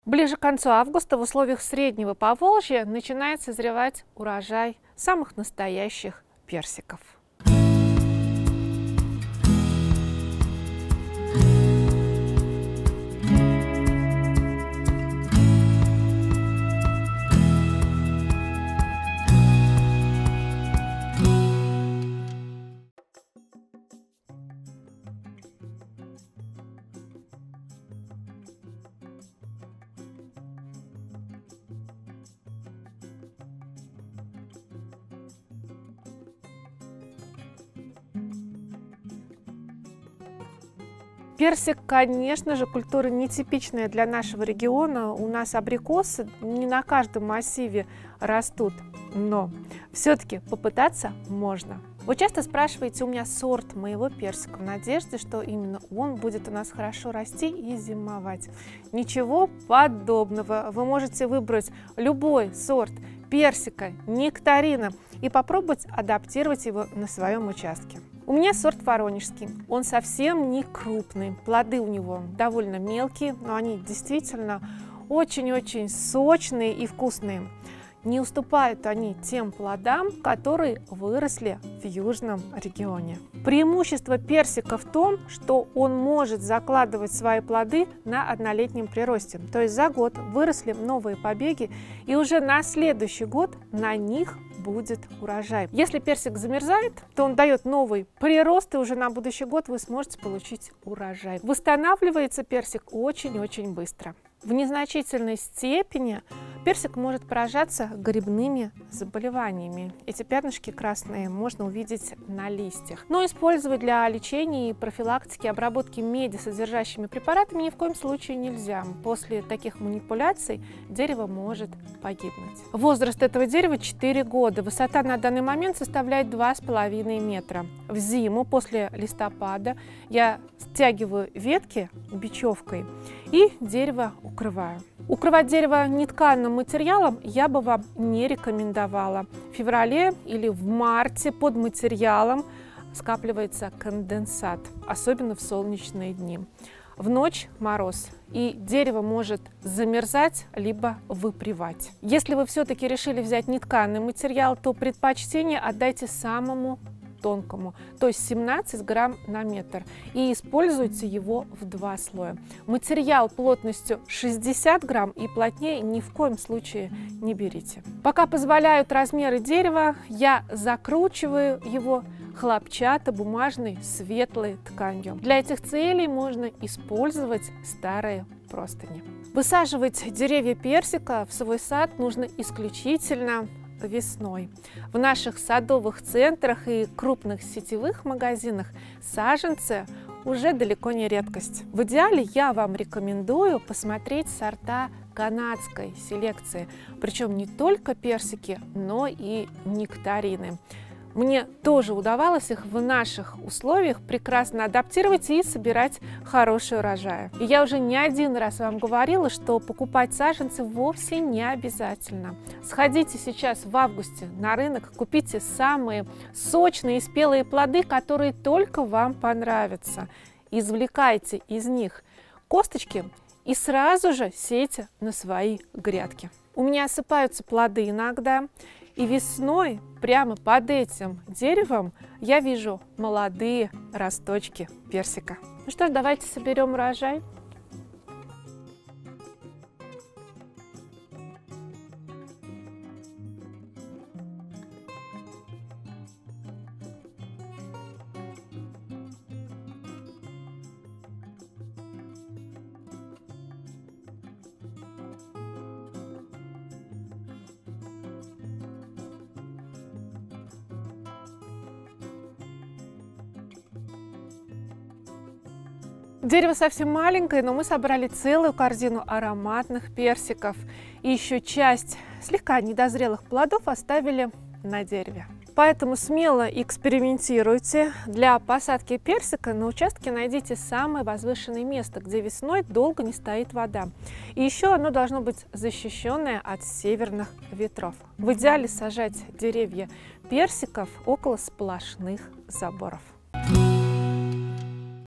Ближе к концу августа в условиях Среднего Поволжья начинает созревать урожай самых настоящих персиков. Персик, конечно же, культура нетипичная для нашего региона. У нас абрикосы не на каждом массиве растут, но все-таки попытаться можно. Вы часто спрашиваете у меня сорт моего персика в надежде, что именно он будет у нас хорошо расти и зимовать. Ничего подобного. Вы можете выбрать любой сорт персика, нектарина и попробовать адаптировать его на своем участке. У меня сорт воронежский, он совсем не крупный, плоды у него довольно мелкие, но они действительно очень-очень сочные и вкусные. Не уступают они тем плодам, которые выросли в южном регионе. Преимущество персика в том, что он может закладывать свои плоды на однолетнем приросте. То есть за год выросли новые побеги, и уже на следующий год на них будет урожай. Если персик замерзает, то он дает новый прирост, и уже на будущий год вы сможете получить урожай. Восстанавливается персик очень-очень быстро. В незначительной степени персик может поражаться грибными заболеваниями. Эти пятнышки красные можно увидеть на листьях. Но использовать для лечения и профилактики обработки меди содержащими препаратами ни в коем случае нельзя. После таких манипуляций дерево может погибнуть. Возраст этого дерева 4 года. Высота на данный момент составляет 2,5 метра. В зиму, после листопада, я стягиваю ветки бечевкой и дерево укрываю. Укрывать дерево нетканым материалом я бы вам не рекомендовала. В феврале или в марте под материалом скапливается конденсат, особенно в солнечные дни. В ночь мороз, и дерево может замерзать либо выпривать. Если вы все-таки решили взять нетканый материал, то предпочтение отдайте самому тонкому, то есть 17 грамм на метр, и используйте его в 2 слоя. Материал плотностью 60 грамм и плотнее ни в коем случае не берите. Пока позволяют размеры дерева, я закручиваю его хлопчатобумажной светлой тканью. Для этих целей можно использовать старые простыни. Высаживать деревья персика в свой сад нужно исключительно весной. В наших садовых центрах и крупных сетевых магазинах саженцы уже далеко не редкость. В идеале я вам рекомендую посмотреть сорта канадской селекции, причем не только персики, но и нектарины. Мне тоже удавалось их в наших условиях прекрасно адаптировать и собирать хороший урожай. И я уже не один раз вам говорила, что покупать саженцы вовсе не обязательно. Сходите сейчас в августе на рынок, купите самые сочные и спелые плоды, которые только вам понравятся. Извлекайте из них косточки и сразу же сейте на свои грядки. У меня осыпаются плоды иногда. И весной прямо под этим деревом я вижу молодые росточки персика. Ну что ж, давайте соберем урожай. Дерево совсем маленькое, но мы собрали целую корзину ароматных персиков. И еще часть слегка недозрелых плодов оставили на дереве. Поэтому смело экспериментируйте. Для посадки персика на участке найдите самое возвышенное место, где весной долго не стоит вода. И еще оно должно быть защищенное от северных ветров. В идеале сажать деревья персиков около сплошных заборов.